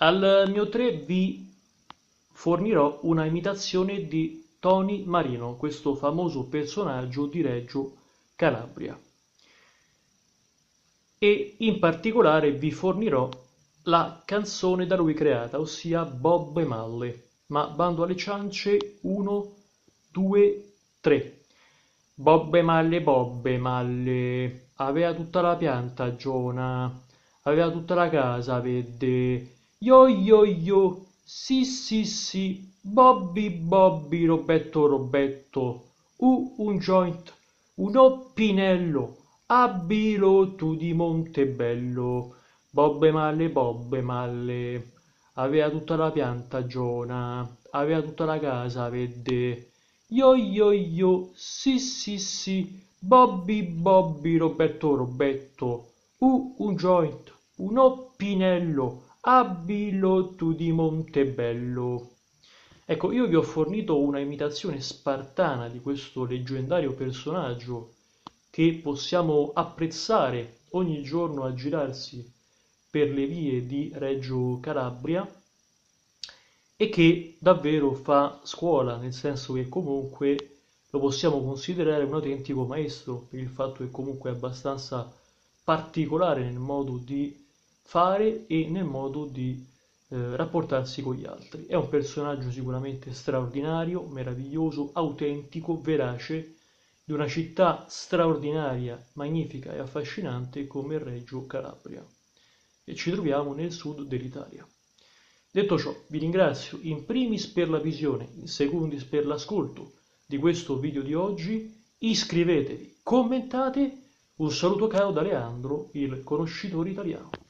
Al mio 3 vi fornirò una imitazione di Tony Marino, questo famoso personaggio di Reggio Calabria. E in particolare vi fornirò la canzone da lui creata, ossia Bob e Malle. Ma bando alle ciance, 1, 2, 3. Bob e Malle, aveva tutta la piantagiona, aveva tutta la casa verde. Yo yo yo, sì sì sì, Bobby Bobby, Robetto Robetto, un joint, un oppinello, abbilo tu di Montebello, Bobbe Malle, aveva tutta la piantagiona, aveva tutta la casa verde. Yo yo yo, sì sì sì, Bobby Bobby, Roberto Robetto, un joint, un oppinello, abbilo tu di Montebello. Ecco, io vi ho fornito una imitazione spartana di questo leggendario personaggio che possiamo apprezzare ogni giorno a girarsi per le vie di Reggio Calabria e che davvero fa scuola, nel senso che comunque lo possiamo considerare un autentico maestro per il fatto che comunque è abbastanza particolare nel modo di fare e nel modo di rapportarsi con gli altri. È un personaggio sicuramente straordinario, meraviglioso, autentico, verace, di una città straordinaria, magnifica e affascinante come Reggio Calabria. E ci troviamo nel sud dell'Italia. Detto ciò, vi ringrazio in primis per la visione, in secundis per l'ascolto di questo video di oggi. Iscrivetevi, commentate. Un saluto caro da Leandro, il conoscitore italiano.